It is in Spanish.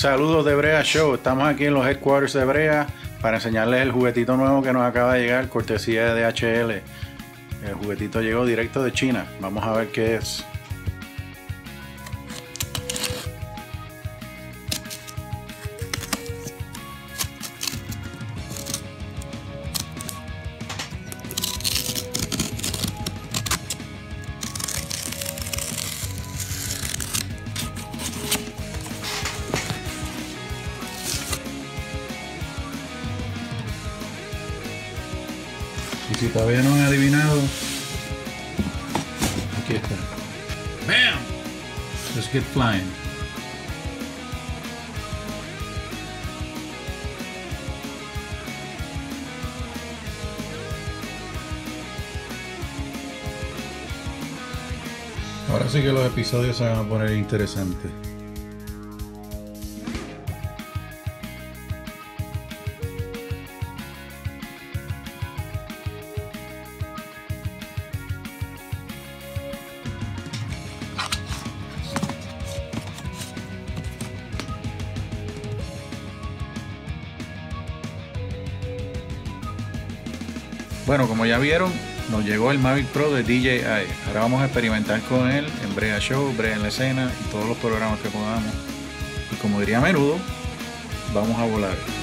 Saludos de Brea Show. Estamos aquí en los headquarters de Brea para enseñarles el juguetito nuevo que nos acaba de llegar, cortesía de DHL. El juguetito llegó directo de China. Vamos a ver qué es. Y si todavía no han adivinado, aquí está. ¡Bam! Let's get flying. Ahora sí que los episodios se van a poner interesantes. Bueno, como ya vieron, nos llegó el Mavic Pro de DJI. Ahora vamos a experimentar con él en Brea Show, Brea en la escena y todos los programas que podamos. Y como diría a menudo, vamos a volar.